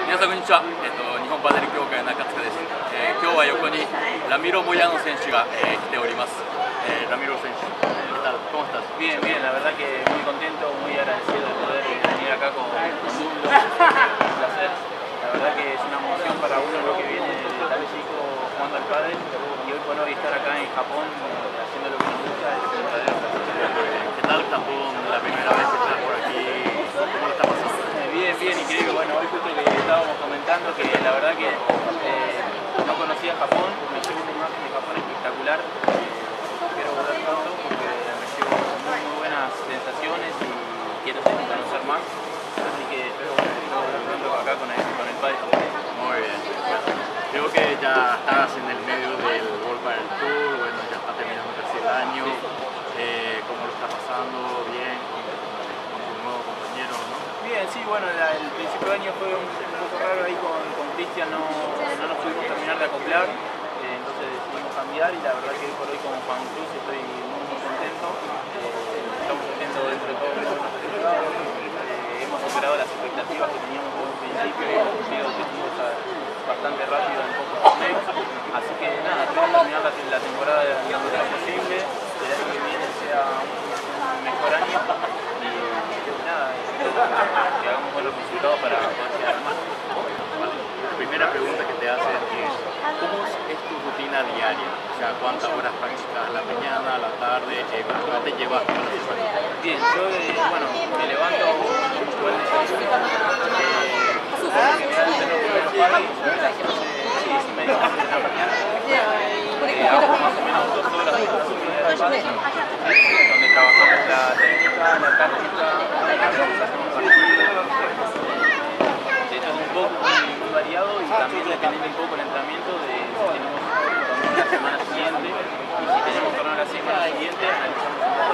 皆さんこんにちは、日本パデル協会の中塚です。今日は横にラミロ・ボヤノ選手が、来ております。Ramiro選手, ¿qué tal? ¿Cómo estás? Bien, bien, la verdad que muy contento, muy agradecido de poder venir acá con Mundo, un placer. La verdad que es una emoción para uno lo que viene de tan chico jugando al pádel y hoy por hoy estar acá en Japón haciendo lo que nos gusta es un verdadero placer. ¿Qué tal Japón? La primera vez que estás por aquí, ¿cómo lo está pasando? Bien, bien, increíble. Bueno, hoy justo que estábamos comentando que la verdad que no conocía Japón, me llevo una imagen de Japón espectacular. Quiero volver pronto porque me llevo muy buenas sensaciones y quiero conocer más. Así que espero volver pronto acá con el país. Muy bien. Bueno, creo que ya estás en el medio del World Padel Tour, bueno, ya está terminando casi el año. ¿Cómo lo está pasando? Bien, con tu nuevo compañero, ¿no? Bien, sí, bueno, el principio de año fue un poco raro ahí con Cristian, no nos pudimos terminar de acoplar. Entonces decidimos cambiar y la verdad que hoy por hoy con Juan Cruz estoy muy contento. Estamos haciendo dentro de todo buenos resultados. Hemos superado las expectativas que teníamos desde un principio y hemos cumplido objetivos bastante rápido en pocos torneos. Así que nada, queremos terminar la temporada de la mejor posible, que el año que viene sea un mejor año y nada, que hagamos buenos resultados para poder llegar más. La primera pregunta que te hacen es, ¿cómo es tu rutina diaria? O sea, ¿cuántas horas practicas a la mañana, a la tarde? ¿Cómo te llevas toda la semana? Bien, yo bueno, me levanto con el desayuno, hago más o menos 2 horas de donde trabajamos la técnica, la táctica, hacemos partidos, de todo un poco, muy variado y también dependiendo un poco el entrenamiento de si tenemos torneo la semana siguiente y si tenemos torneo la semana siguiente analizamos un poco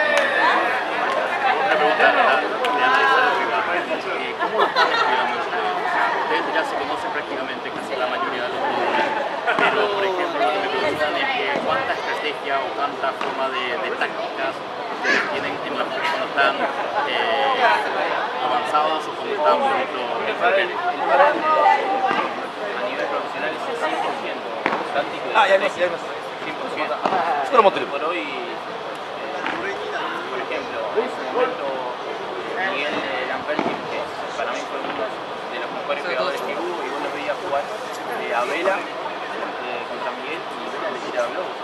Otra pregunta de analizar el rival. ¿Cómo lo están estudiando ustedes? O sea, ustedes ya se conocen prácticamente casi la mayoría de los jugadores, pero por ejemplo lo que me preguntan es que cuánta estrategia o cuánta forma de tácticas ustedes tienen en cuando están avanzados o cuando están por ejemplo el pádel a nivel profesional es el 100% táctico y estratégico, 100%. Por hoy, por ejemplo, en su momento Miguel Lamperti, que para mí fue uno de los mejores pegadores que hubo, y vos lo veías jugar a Vela contra Miguel y Vela le tira globos.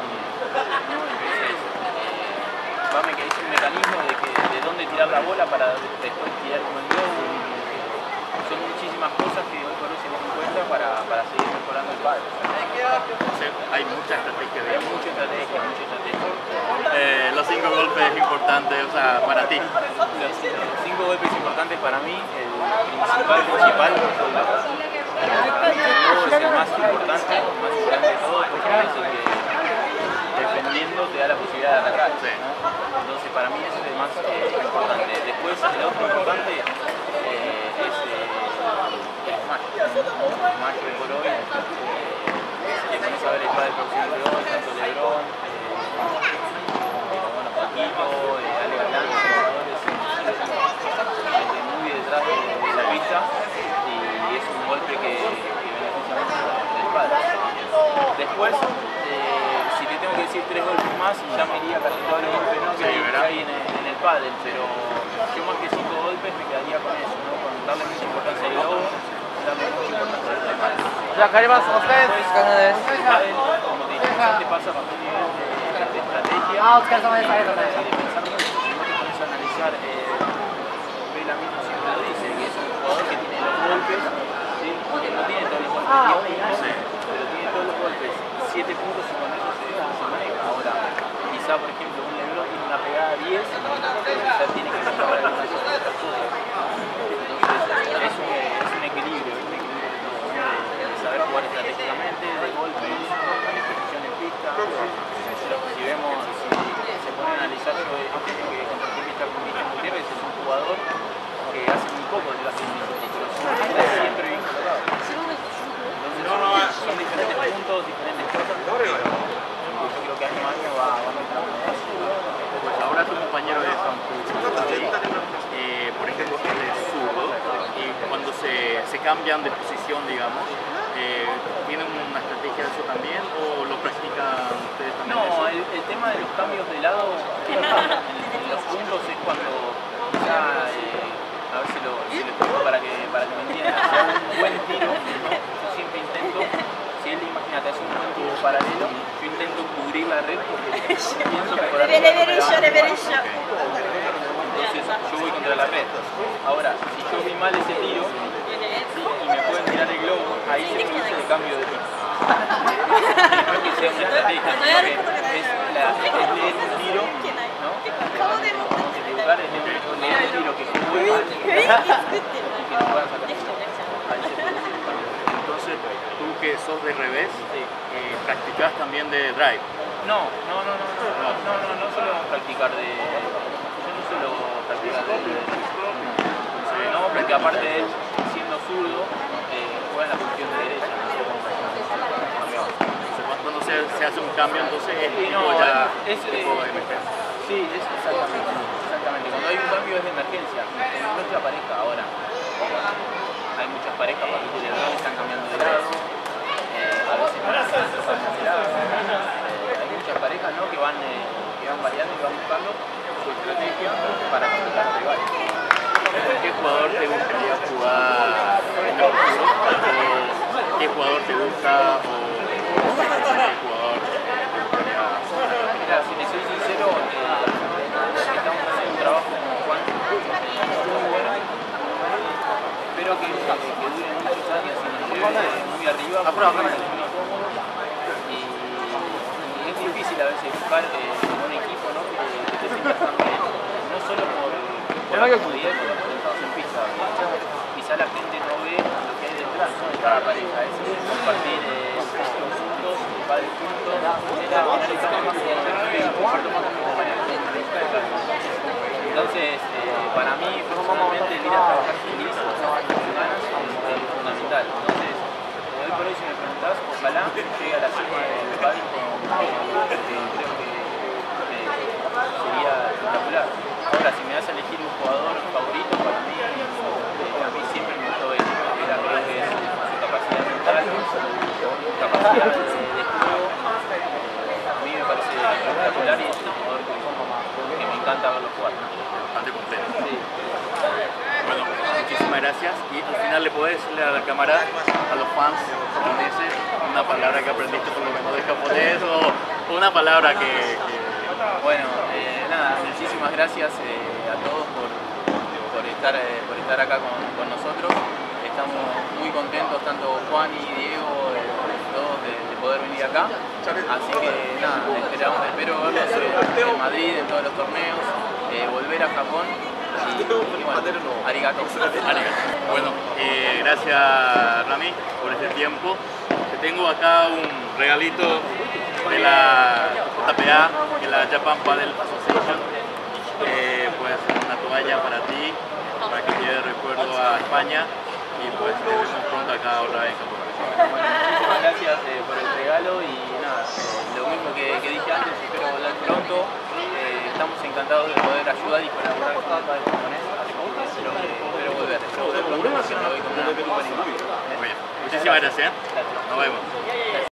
Entonces, que es un mecanismo de dónde tirar la bola para después tirar con el globo. Son muchísimas cosas que hoy por hoy se nos en cuenta para seguir mejorando el pádel. Hay mucha estrategia, digamos. Mucha estrategia. Los 5 golpes importantes, o sea, para ti. Los 5 golpes importantes para mí, el principal es el globo es el más importante de todo, porque es el que defendiendo te da la posibilidad de atacar. Sí. ¿No? Entonces para mí ese es el más importante. Después el otro importante es el smash. Smash hoy por hoy. Si querés saber el pádel profesional de hoy, tanto Lebron, Paquito, Ale Galán, jugadores muy detrás de la pista y es un golpe que beneficia mucho del pádel. Después, si te tengo que decir 3 golpes más, ya me iría casi todos los golpes ¿no? que hay en el pádel, pero yo más que 5 golpes me quedaría con eso, ¿no? Con darle mucha importancia al globo, darle mucha importancia al pádel. Como te dije, te pasa para un nivel de estrategia y de pensar mucho. Si vos te pones a analizar, Vela mismo siempre lo dice, que es un jugador que tiene los golpes, ¿sí? Que no tiene todos los golpes, pero tiene todos los golpes, 7 puntos y con eso se maneja. Ahora, quizá por ejemplo un Lebron tiene una pegada 10, quizá tiene que mejorar algunas otras cosas. Entonces es un equilibrio de todo, ¿no? De saber jugar estratégicamente, de golpes, de ejecución en pista. Si vemos, si se pone a analizar, yo he tenido que compartir pista con Cristian Gutiérrez, es un jugador que hace muy poco de la pista, pero siempre bien colocado. Entonces son diferentes puntos, diferentes cosas, pero yo creo que año a año va mejorando. Pues ahora tu compañero de San Cruz, por ejemplo, él es zurdo y cuando se cambian de posición, digamos. ¿Tienen una estrategia de eso también o lo practican ustedes también? No, el tema de los cambios de lado en los puntos es cuando ya, a ver si lo explico para que me entiendan, un buen tiro, ¿no? Yo siempre intento, si él imagínate hace un buen tiro paralelo, yo intento cubrir la red porque pienso mejorar entonces yo voy contra la red. Ahora, si yo vi mal ese tiro y me pueden tirar el globo, ahí se produce el cambio de tiro. No es que sea una estrategia, sino que es leer un tiro, ¿no? Equivocar es leer el tiro que fue mal y que no puedan sacar. Ahí se produce el cambio. Entonces, tú que sos de revés, ¿practicás también de drive? No solo practicar de... Yo no suelo practicar de... No, porque aparte de él, siendo zurdo, juega en la posición de derecha. Cuando se hace un cambio, entonces es no, ya es tipo de emergencia. Sí, es exactamente. Cuando hay un cambio es de emergencia. En nuestra pareja ahora, hay muchas parejas que están cambiando de lado. A veces no cambian de lado. Hay muchas parejas, ¿no? que van variando y van buscando su estrategia para complicar al rival. ¿Qué jugador te gustaría jugar en el futuro? ¿Qué jugador te gusta o qué jugador te gustaría? Mira, si te soy sincero, estamos haciendo un trabajo con Juan muy bueno. Espero que dure muchos años y nos lleve muy arriba, porque es muy cómodo. Y es difícil a veces buscar un equipo, ¿no? que te sientas tan bien, no solo por la comodidad y por los resultados en pista. Quizá la gente no ve lo que hay detrás, ¿no? de cada pareja, es compartir juntos, padres juntos, analizar más comparto más con mis compañeros. Entonces, para mí, personalmente, el ir a trabajar feliz, con ganas, es fundamental. Entonces, hoy por hoy, si me preguntás, ojalá llegue a la cima del país creo que sería espectacular. Ahora, si me das a elegir un jugador favorito, para mí, a mí siempre me gustó él. Creo que es su capacidad mental, su capacidad de juego. A mí me parece espectacular y es un jugador que me encanta verlo jugar. Bastante completo. Sí. Bueno, muchísimas gracias. Y al final, ¿le podés decirle a la cámara, a los fans japoneses, una palabra que aprendiste por lo menos de japonés o una palabra que... Bueno, nada, muchísimas gracias a todos por estar acá con nosotros. Estamos muy contentos, tanto Juan y Diego, todos de poder venir acá. Así que nada, espero verlos en Madrid, en todos los torneos, volver a Japón y bueno, arigato. Bueno, gracias Rami por este tiempo. Te tengo acá un regalito de la JPA, de la Japan Padel Association. Pues una toalla para ti, para que quede de recuerdo a España y pues te vemos pronto acá otra vez en Japón. Bueno, muchísimas gracias por el regalo y nada, lo mismo que dije antes, espero volver pronto. Estamos encantados de poder ayudar y colaborar con el padre japonés, así que espero volver pronto porque me voy con una super imagen. Muchísimas gracias. Nos vemos.